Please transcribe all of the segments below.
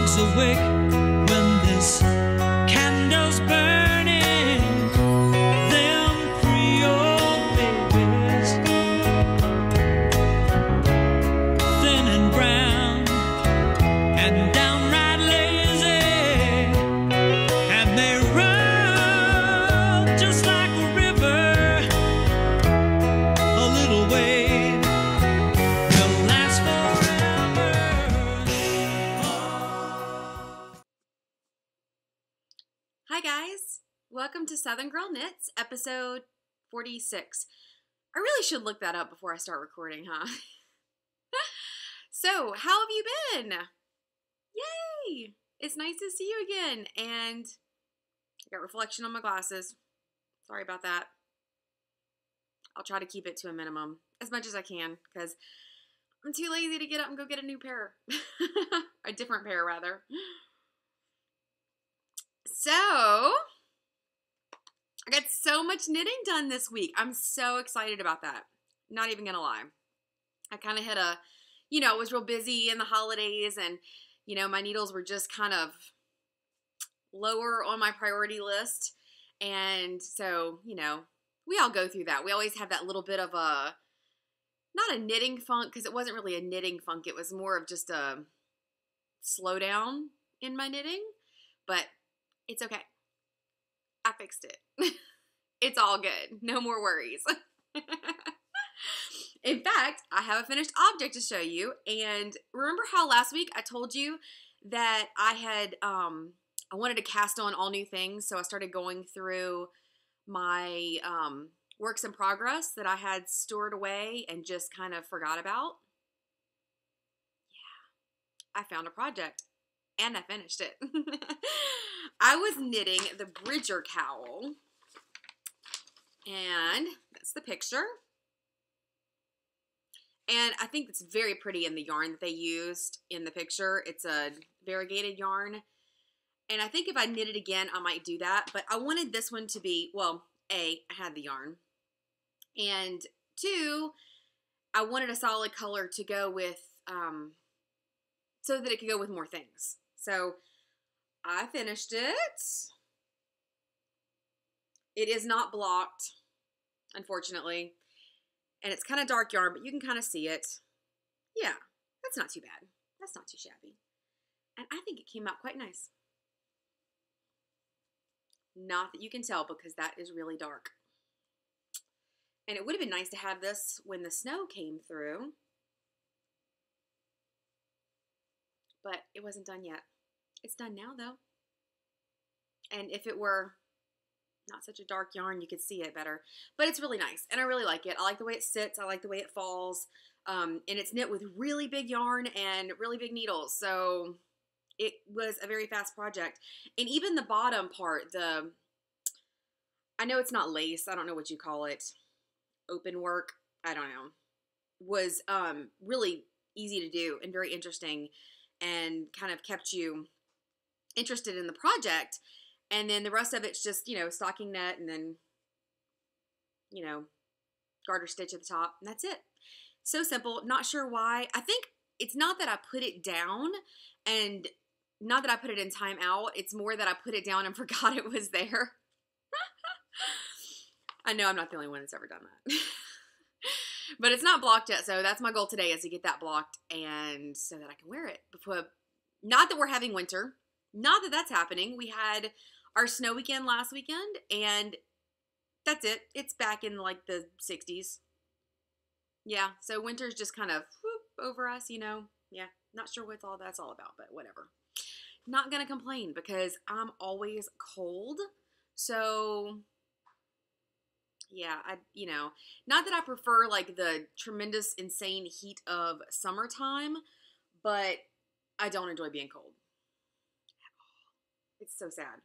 logs awake when this candle's burning. Them 3 old babies, thin and brown and downright lazy, and they run just like a river. A little wave will last forever. Hi guys, welcome to Southern Girl Knits, episode 46. I really should look that up before I start recording, huh? So, how have you been? Yay! It's nice to see you again, and I got reflection on my glasses. Sorry about that. I'll try to keep it to a minimum as much as I can, because I'm too lazy to get up and go get a new pair. A different pair, rather. So, I got so much knitting done this week. I'm so excited about that. Not even gonna lie. I kind of had a, it was real busy in the holidays, and, my needles were just kind of lower on my priority list. And so, we all go through that. We always have that little bit of a, not a knitting funk, because it wasn't really a knitting funk. It was more of just a slowdown in my knitting, but it's okay. I fixed it. It's all good. No more worries. In fact, I have a finished object to show you. And remember how last week I told you that I had, I wanted to cast on all new things. So I started going through my works in progress that I had stored away and just kind of forgot about. Yeah, I found a project. And I finished it. I was knitting the Bridger cowl. And that's the picture. And I think it's very pretty in the yarn that they used in the picture. It's a variegated yarn. And I think if I knit it again, I might do that. But I wanted this one to be, well, A, I had the yarn. And 2, I wanted a solid color to go with, so that it could go with more things. So I finished it. It is not blocked, unfortunately. And it's kind of dark yarn, but you can kind of see it. Yeah, that's not too bad. That's not too shabby. And I think it came out quite nice. Not that you can tell, because that is really dark. And it would have been nice to have this when the snow came through. But it wasn't done yet. It's done now, though. And if it were not such a dark yarn, you could see it better. But it's really nice, and I really like it. I like the way it sits. I like the way it falls. And it's knit with really big yarn and really big needles. So it was a very fast project. And even the bottom part, I know it's not lace. I don't know what you call it. Open work. I don't know. Was really easy to do and very interesting, and kind of kept you interested in the project. And then the rest of it's just, stocking net, and then, garter stitch at the top, and that's it. So simple. Not sure why. I think it's not that I put it down, and not that I put it in timeout. It's more that I put it down and forgot it was there. I know I'm not the only one that's ever done that. But it's not blocked yet, so that's my goal today, is to get that blocked, and so that I can wear it. Not that we're having winter. Not that that's happening. We had our snow weekend last weekend, and that's it. It's back in like the 60s. Yeah, so winter's just kind of whoop over us, Yeah, not sure what all that's all about, but whatever. Not gonna complain, because I'm always cold. So yeah, not that I prefer like the tremendous, insane heat of summertime, but I don't enjoy being cold. It's so sad.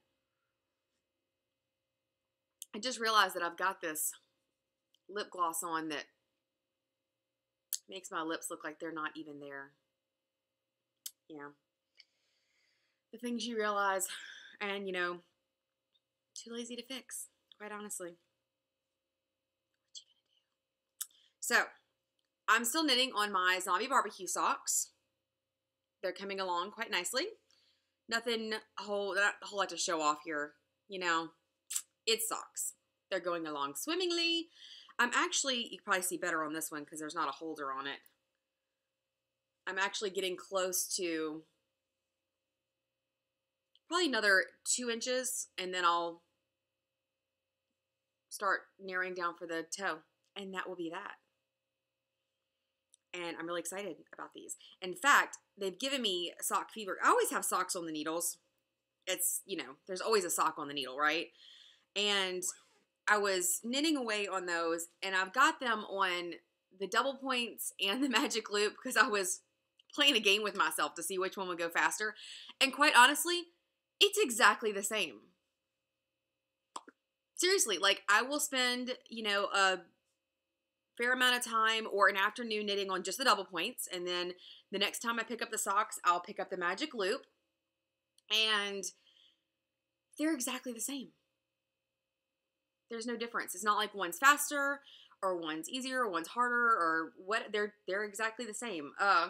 I just realized that I've got this lip gloss on that makes my lips look like they're not even there. Yeah. The things you realize, and too lazy to fix, quite honestly. What you gonna do? So, I'm still knitting on my Zombie Barbecue socks. They're coming along quite nicely. Nothing not a whole lot to show off here. You know, it's socks. They're going along swimmingly. I'm actually, you can probably see better on this one because there's not a holder on it. I'm actually getting close to probably another 2 inches, and then I'll start narrowing down for the toe, and that will be that. And I'm really excited about these. In fact, they've given me sock fever. I always have socks on the needles. It's, you know, there's always a sock on the needle, right? And I was knitting away on those, and I've got them on the double points and the magic loop because I was playing a game with myself to see which one would go faster. And quite honestly, it's exactly the same. Seriously, like I will spend, you know, a fair amount of time or an afternoon knitting on just the double points, and then the next time I pick up the socks, I'll pick up the magic loop, and they're exactly the same. There's no difference. It's not like one's faster or one's easier or one's harder or what. They're exactly the same.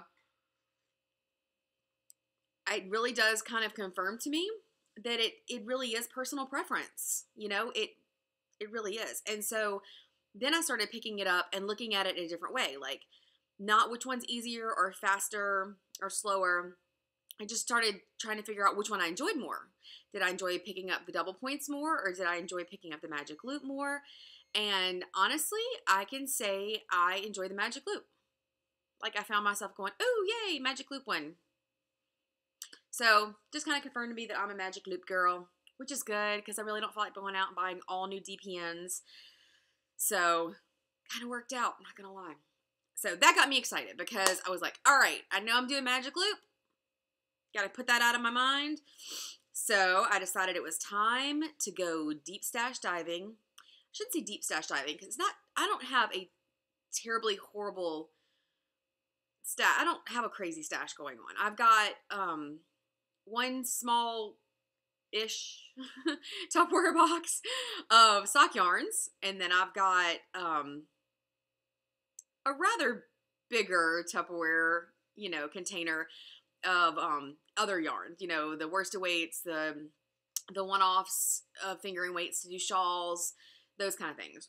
It really does kind of confirm to me that it really is personal preference. You know, it really is. And so then I started picking it up and looking at it in a different way, like not which one's easier or faster or slower. I just started trying to figure out which one I enjoyed more. Did I enjoy picking up the double points more, or did I enjoy picking up the magic loop more? And honestly, I can say I enjoy the magic loop. Like I found myself going, oh yay, magic loop one. So just kind of confirmed to me that I'm a magic loop girl, which is good because I really don't feel like going out and buying all new DPNs. So kind of worked out, I'm not going to lie. So that got me excited because I was like, all right, I know I'm doing magic loop. Got to put that out of my mind. So I decided it was time to go deep stash diving. I shouldn't say deep stash diving because it's not, I don't have a terribly horrible stash. I don't have a crazy stash going on. I've got one small-ish Tupperware box of sock yarns, and then I've got a rather bigger Tupperware, you know, container of other yarns, you know, the worsted weights, the one-offs of fingering weights to do shawls, those kind of things.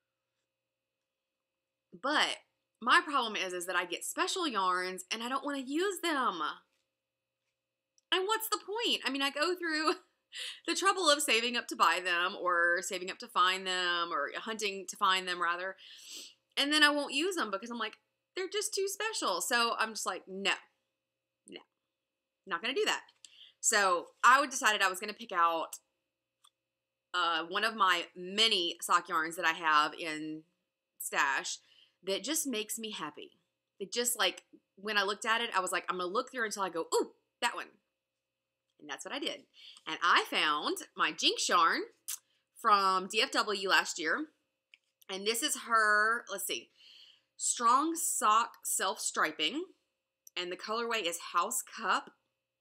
But my problem is that I get special yarns and I don't want to use them. And what's the point? I mean, I go through the trouble of saving up to buy them or saving up to find them or hunting to find them rather. And then I won't use them because I'm like, they're just too special. So I'm just like, no, not going to do that. So I decided I was going to pick out one of my many sock yarns that I have in stash that just makes me happy. It just like, when I looked at it, I was like, I'm going to look through until I go, ooh, that one. And that's what I did. And I found my Jinx yarn from DFW last year. And this is her, let's see, Strong Sock Self-Striping. And the colorway is House Cup.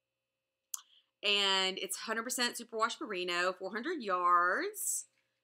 And it's 100% superwash merino, 400 yards.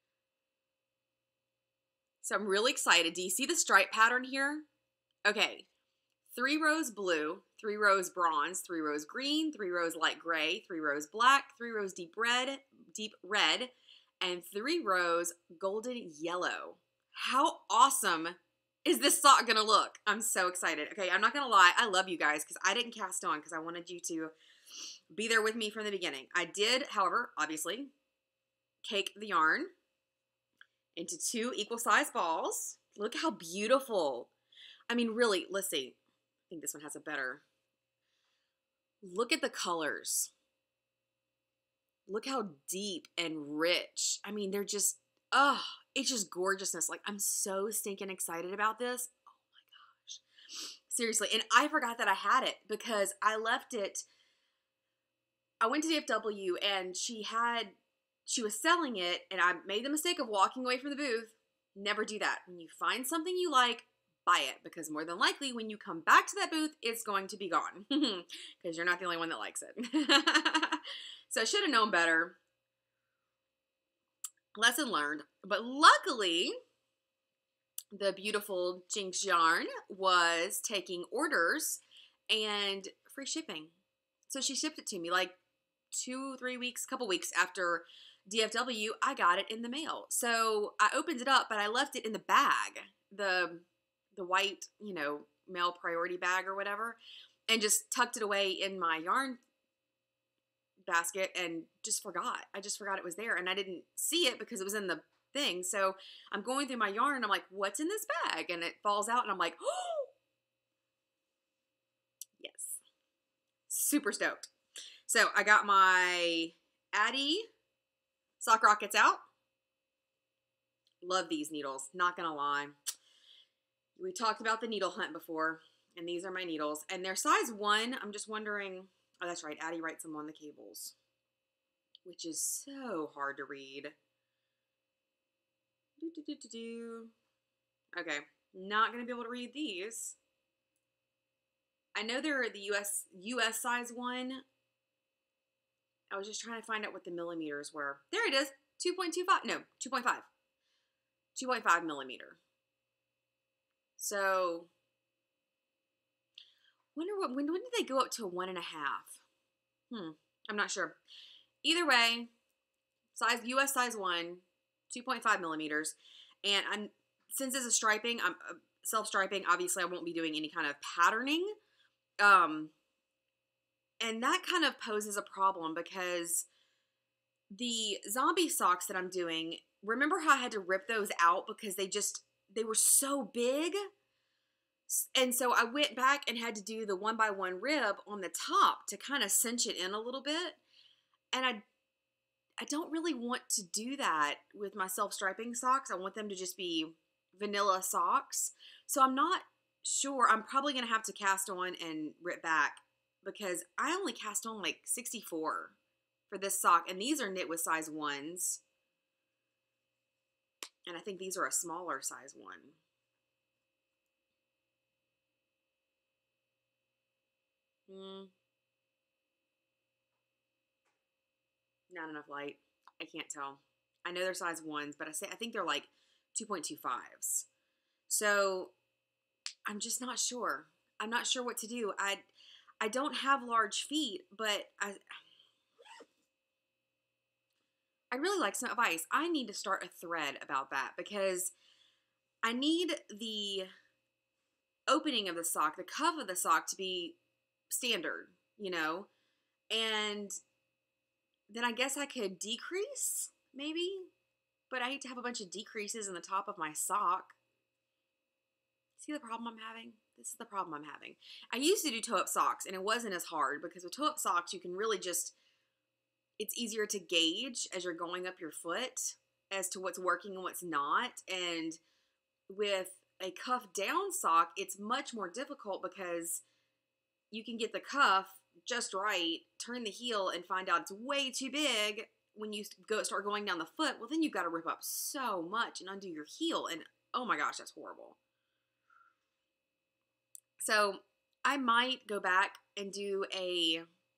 So I'm really excited. Do you see the stripe pattern here? Okay. 3 rows blue, 3 rows bronze, 3 rows green, 3 rows light gray, 3 rows black, 3 rows deep red, and 3 rows golden yellow. How awesome is this sock gonna look? I'm so excited. Okay, I'm not gonna lie, I love you guys because I didn't cast on because I wanted you to be there with me from the beginning. I did, however, obviously, cake the yarn into 2 equal size balls. Look how beautiful. I mean, really, let's see. I think this one has a better. Look at the colors. Look how deep and rich. I mean, they're just, it's just gorgeousness. Like, I'm so stinking excited about this. Oh my gosh. Seriously. And I forgot that I had it because I left it. I went to DFW and she was selling it and I made the mistake of walking away from the booth. Never do that. When you find something you like, buy it, because more than likely when you come back to that booth, it's going to be gone because you're not the only one that likes it. So I should have known better. Lesson learned. But luckily, the beautiful Jinx yarn was taking orders and free shipping. So she shipped it to me. Like, 2-3 weeks, couple weeks after DFW, I got it in the mail. So I opened it up, but I left it in the bag, the white, mail priority bag or whatever, and just tucked it away in my yarn basket and just forgot. I just forgot it was there, and I didn't see it because it was in the thing. So I'm going through my yarn and I'm like, what's in this bag? And it falls out and I'm like, oh, yes. Super stoked. So I got my Addi Sock Rockets out. Love these needles, not gonna lie. We talked about the needle hunt before, and these are my needles. And they're size 1. I'm just wondering, oh, that's right, Addi writes them on the cables, which is so hard to read. Okay, not gonna be able to read these. I know they're the US size 1. I was just trying to find out what the millimeters were. There it is, 2.25, no, 2.5. 2.5 millimeter. So, wonder when did they go up to 1.5? I'm not sure. Either way, US size 1, 2.5 millimeters, and since it's a striping, I'm self-striping. Obviously, I won't be doing any kind of patterning, and that kind of poses a problem because the zombie socks that I'm doing, remember how I had to rip those out because they were so big? And so I went back and had to do the 1x1 rib on the top to kind of cinch it in a little bit. And I don't really want to do that with my self-striping socks. I want them to just be vanilla socks. So I'm not sure. I'm probably going to have to cast on and rip back because I only cast on like 64 for this sock. And these are knit with size 1s. And I think these are a smaller size 1. Not enough light. I can't tell. I know they're size 1s, but I think they're like 2.25s. So I'm just not sure. I'm not sure what to do. I don't have large feet, but I'd really like some advice. I need to start a thread about that because I need the opening of the sock, the cuff of the sock to be standard, and then I guess I could decrease, maybe, but I hate to have a bunch of decreases in the top of my sock. See the problem I'm having? This is the problem I'm having. I used to do toe-up socks, and it wasn't as hard because with toe-up socks, you can really just, it's easier to gauge as you're going up your foot as to what's working and what's not, and with a cuff down sock, it's much more difficult because you can get the cuff just right, turn the heel, and find out it's way too big when you start going down the foot. Well, then you've got to rip up so much and undo your heel, and oh my gosh, that's horrible. So I might go back and do a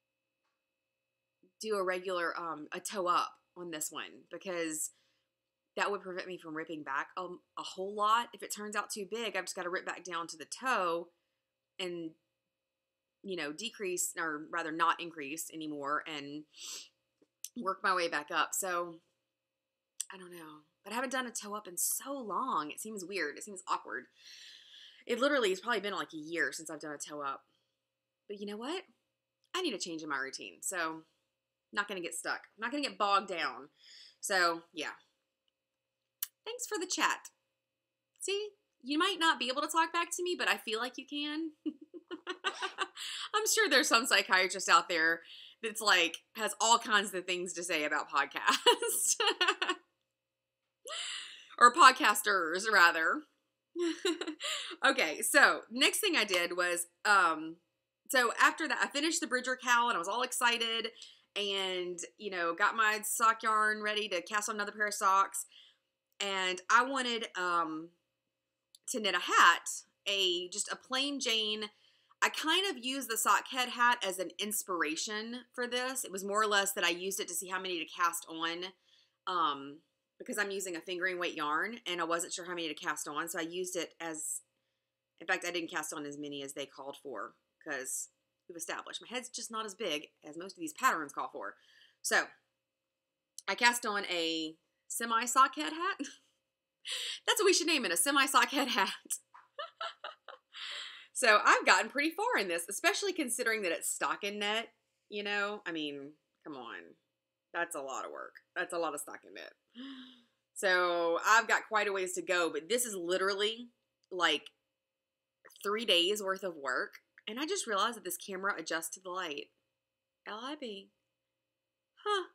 regular a toe up on this one because that would prevent me from ripping back a whole lot. If it turns out too big, I've just got to rip back down to the toe and decrease, or rather not increase anymore, and work my way back up. So I don't know, but I haven't done a toe up in so long. It seems weird. It seems awkward. It literally has probably been like a year since I've done a toe up. But you know what? I need a change in my routine. So I'm not going to get stuck. I'm not going to get bogged down. So yeah. Thanks for the chat. See, you might not be able to talk back to me, but I feel like you can. I'm sure there's some psychiatrist out there that's like, has all kinds of things to say about podcasts. Or podcasters, rather. Okay, so next thing I did was, so after that, I finished the Bridger cowl and I was all excited and, got my sock yarn ready to cast on another pair of socks. And I wanted to knit a hat, just a plain Jane. I kind of used the sock head hat as an inspiration for this. It was more or less that I used it to see how many to cast on, because I'm using a fingering weight yarn and I wasn't sure how many to cast on. So I used it as, in fact, I didn't cast on as many as they called for because we've established. My head's just not as big as most of these patterns call for. So I cast on a semi-sockhead hat. That's what we should name it, a semi-sockhead hat. So I've gotten pretty far in this, especially considering that it's stockinette, you know? I mean, come on. That's a lot of work. That's a lot of stockinette. So I've got quite a ways to go, but this is literally like 3 days worth of work. And I just realized that this camera adjusts to the light. LIB. Huh.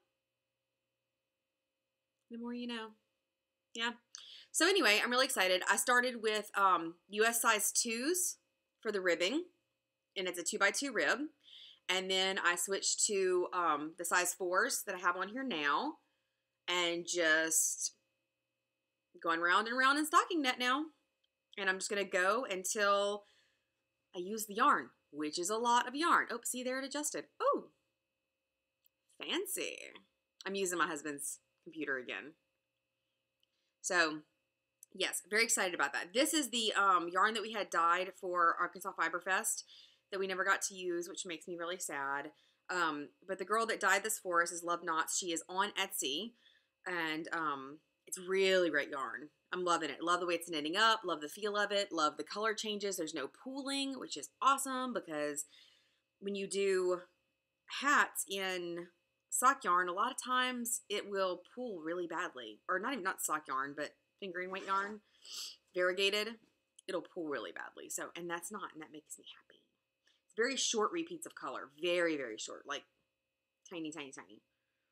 The more you know. Yeah. So anyway, I'm really excited. I started with US size 2s for the ribbing, and it's a 2x2 rib. And then I switched to the size 4s that I have on here now, and just going round and round in stockinette now. And I'm just going to go until I use the yarn, which is a lot of yarn. Oh, see there, it adjusted. Oh, fancy. I'm using my husband's computer again. So yes, very excited about that. This is the yarn that we had dyed for Arkansas Fiber Fest that we never got to use, which makes me really sad. But the girl that dyed this for us is Love Knots. She is on Etsy, and it's really great yarn. I'm loving it. Love the way it's knitting up. Love the feel of it. Love the color changes. There's no pooling, which is awesome, because when you do hats in sock yarn, a lot of times it will pool really badly. Or not sock yarn, but fingering weight yarn, variegated, it'll pool really badly. So, and that's not, and that makes me happy. It's very short repeats of color. Very, very short. Like tiny, tiny, tiny.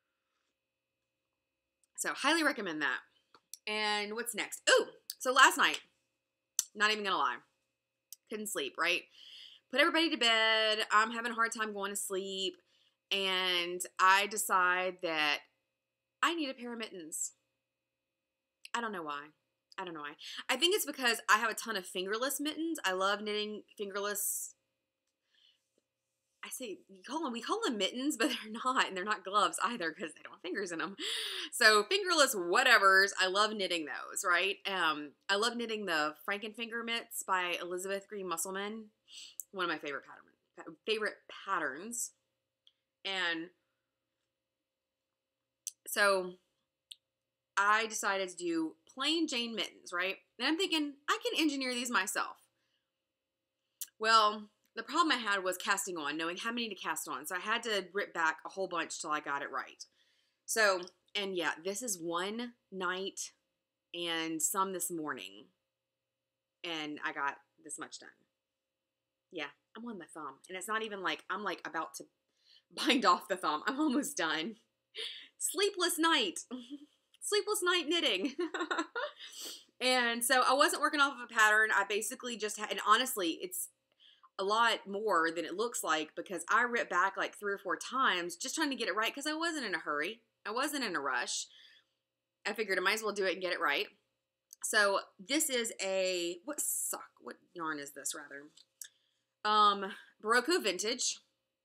So highly recommend that. And what's next? Oh, so last night, not even gonna lie, couldn't sleep, right? Put everybody to bed. I'm having a hard time going to sleep. And I decide that I need a pair of mittens. I don't know why. I don't know why. I think it's because I have a ton of fingerless mittens. I love knitting fingerless. We call them mittens, but they're not, and they're not gloves either because they don't have fingers in them. So fingerless whatevers, I love knitting those, right? I love knitting the Frankenfinger mitts by Elizabeth Green Musselman. One of my favorite patterns. And so I decided to do plain Jane mittens, right? And I'm thinking, I can engineer these myself. Well, the problem I had was casting on, knowing how many to cast on. So I had to rip back a whole bunch till I got it right. So, and yeah, this is one night and some this morning. And I got this much done. Yeah, I'm on the thumb. And it's not even like, I'm like about to bind off the thumb. I'm almost done. Sleepless night. Sleepless night knitting. And so I wasn't working off of a pattern. I basically just had, and honestly, it's a lot more than it looks like because I ripped back like 3 or 4 times just trying to get it right because I wasn't in a hurry. I wasn't in a rush. I figured I might as well do it and get it right. So this is what yarn is this rather? Barocco Vintage.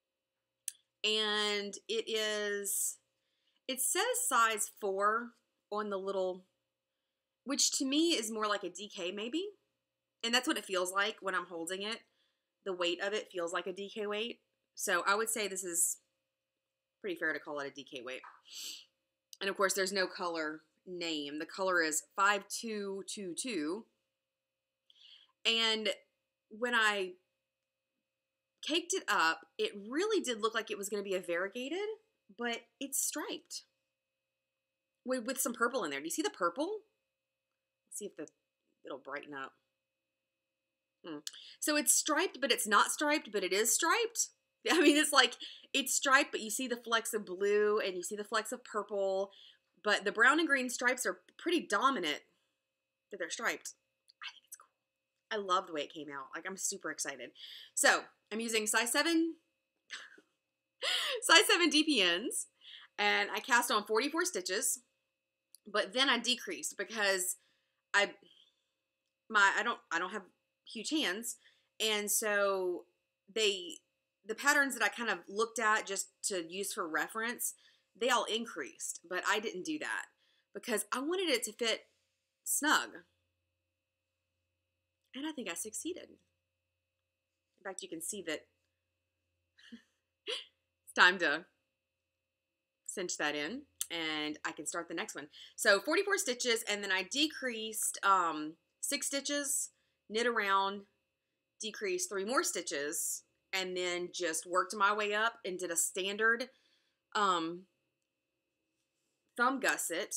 And it says size 4 on the little, which to me is more like a DK maybe. And that's what it feels like when I'm holding it. The weight of it feels like a DK weight. So I would say this is pretty fair to call it a DK weight. And of course, there's no color name. The color is 5222. And when I caked it up, it really did look like it was going to be a variegated, but it's striped with some purple in there. Do you see the purple? Let's see if it'll brighten up. So it's striped, but it's not striped, but it is striped. I mean, it's like, it's striped, but you see the flecks of blue and you see the flecks of purple, but the brown and green stripes are pretty dominant that they're striped. I think it's cool. I love the way it came out. Like, I'm super excited. So I'm using size 7 DPNs, and I cast on 44 stitches, but then I decreased because I don't have huge hands, and so the patterns that I kind of looked at just to use for reference, they all increased, but I didn't do that because I wanted it to fit snug, and I think I succeeded. In fact, you can see that time to cinch that in, and I can start the next one. So 44 stitches, and then I decreased 6 stitches, knit around, decreased 3 more stitches, and then just worked my way up and did a standard thumb gusset.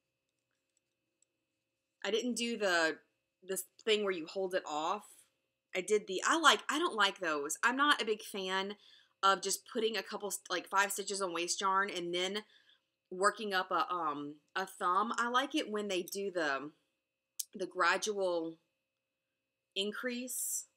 I didn't do this thing where you hold it off. I don't like those. I'm not a big fan of just putting a couple, like 5 stitches on waist yarn and then working up a thumb. I like it when they do the gradual increase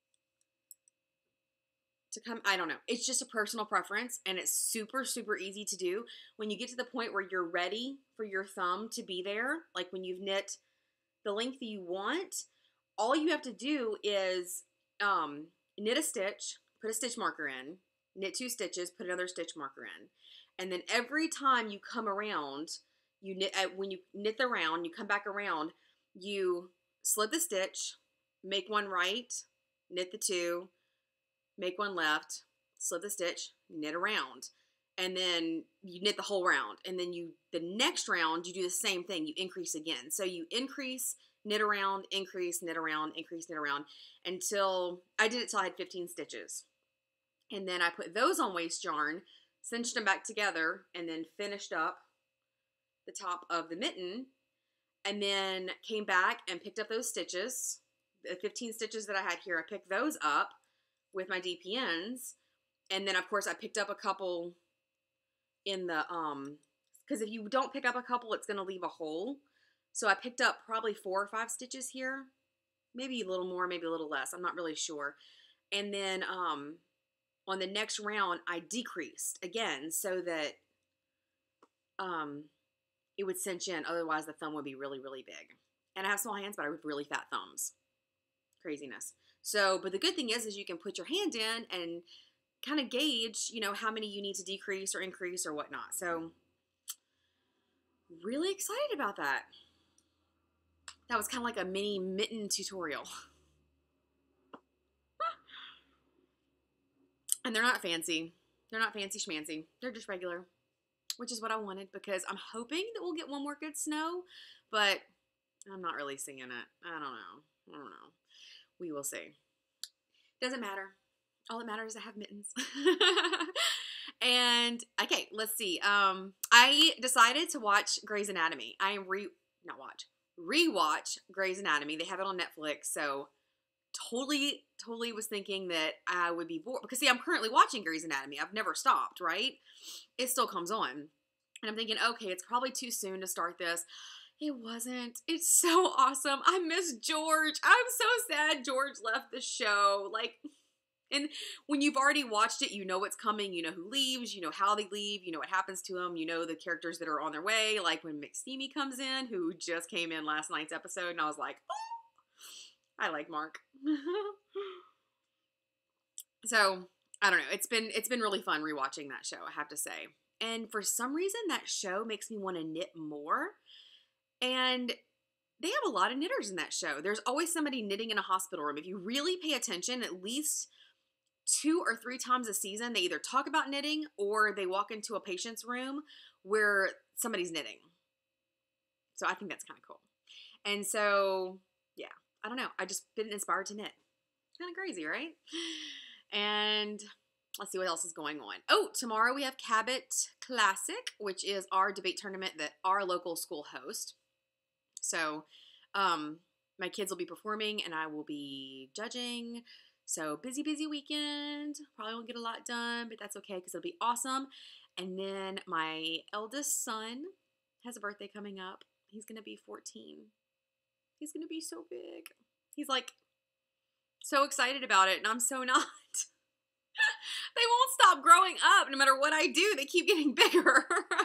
to come. I don't know. It's just a personal preference, and it's super, super easy to do. When you get to the point where you're ready for your thumb to be there, like when you've knit the length that you want, all you have to do is knit a stitch, put a stitch marker in, knit 2 stitches, put another stitch marker in. And then every time you come around, you knit, when you knit the round, you come back around, you slip the stitch, make one right, knit the 2, make one left, slip the stitch, knit around. And then you knit the whole round. And then the next round, you do the same thing. You increase again. So you increase, knit around, increase, knit around, increase, knit around, until I did it till I had 15 stitches. And then I put those on waist yarn, cinched them back together, and then finished up the top of the mitten, and then came back and picked up those stitches, the 15 stitches that I had here. I picked those up with my DPNs, and then of course I picked up a couple in the, because if you don't pick up a couple, it's going to leave a hole. So I picked up probably 4 or 5 stitches here, maybe a little more, maybe a little less. I'm not really sure. And then on the next round, I decreased again so that it would cinch in. Otherwise, the thumb would be really, really big. And I have small hands, but I have really fat thumbs. Craziness. So, but the good thing is you can put your hand in and kind of gauge, you know, how many you need to decrease or increase or whatnot. So, really excited about that. That was kind of like a mini mitten tutorial. And they're not fancy. They're not fancy schmancy. They're just regular, which is what I wanted, because I'm hoping that we'll get one more good snow, but I'm not really seeing it. I don't know. We will see. Doesn't matter. All that matters is I have mittens. And okay, let's see. I decided to watch Grey's Anatomy. Rewatch Grey's Anatomy. They have it on Netflix, so totally was thinking that I would be bored, because see, I'm currently watching Grey's Anatomy. I've never stopped, right? It still comes on. And I'm thinking, okay, it's probably too soon to start this. It wasn't. It's so awesome. I miss George. I'm so sad George left the show. Like, and when you've already watched it, you know what's coming. You know who leaves. You know how they leave. You know what happens to them. You know the characters that are on their way. Like when McSteamy comes in, who just came in last night's episode, and I was like, oh, I like Mark. So, I don't know. It's been really fun rewatching that show, I have to say. And for some reason, that show makes me want to knit more. And they have a lot of knitters in that show. There's always somebody knitting in a hospital room. If you really pay attention, at least 2 or 3 times a season, they either talk about knitting or they walk into a patient's room where somebody's knitting. So I think that's kind of cool. And so, yeah, I don't know. I just been inspired to knit. Kind of crazy, right? And let's see what else is going on. Oh, tomorrow we have Cabot Classic, which is our debate tournament that our local school hosts. So, my kids will be performing and I will be judging. So, busy weekend. Probably won't get a lot done, but that's okay because it'll be awesome. And then my eldest son has a birthday coming up. He's going to be 14. He's going to be so big. He's like so excited about it, and I'm so not. They won't stop growing up. No matter what I do, they keep getting bigger.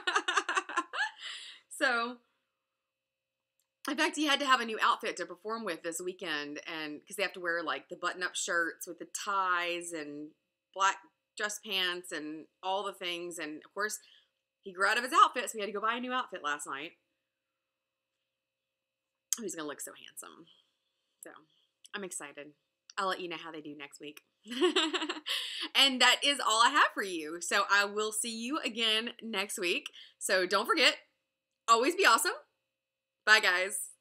So, in fact, he had to have a new outfit to perform with this weekend, and because they have to wear like the button-up shirts with the ties and black dress pants and all the things. And of course, he grew out of his outfit, so he had to go buy a new outfit last night. He's gonna look so handsome. So, I'm excited. I'll let you know how they do next week. And that is all I have for you. So I will see you again next week. So don't forget, always be awesome. Bye, guys.